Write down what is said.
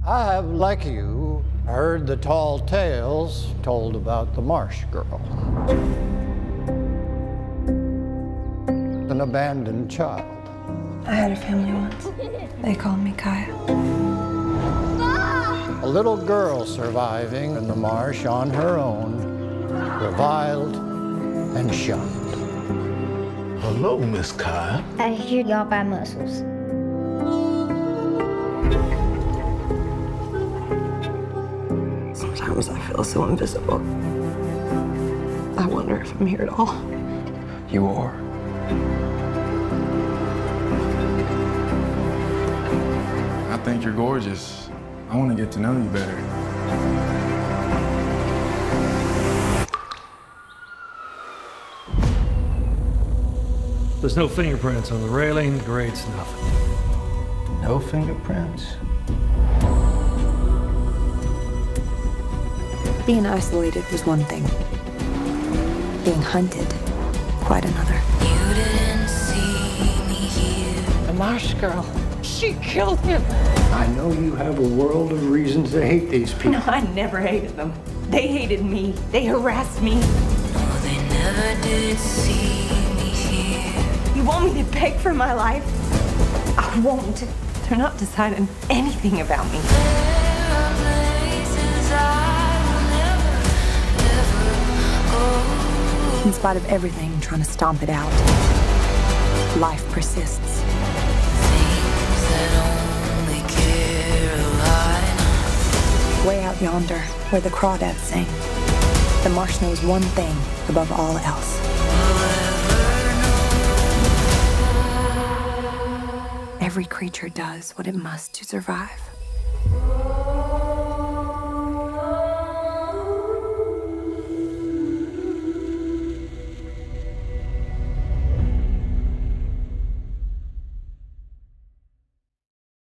I have, like you, heard the tall tales told about the marsh girl. An abandoned child. I had a family once. They called me Kaya. A little girl surviving in the marsh on her own, reviled and shunned. Hello, Miss Kaya. I hear y'all buy mussels. Sometimes I feel so invisible. I wonder if I'm here at all. You are. I think you're gorgeous. I want to get to know you better. There's no fingerprints on the railing, the grate's nothing. No fingerprints? Being isolated was one thing. Being hunted, quite another. You didn't see me here. The marsh girl, she killed him. I know you have a world of reasons to hate these people. No, I never hated them. They hated me. They harassed me. No, they never did see me here. You want me to beg for my life? I won't. They're not deciding anything about me. There are places I will never, ever go. In spite of everything trying to stomp it out, life persists. Things that only Carolina. Way out yonder, where the crawdads sing, the marsh knows one thing above all else. Every creature does what it must to survive.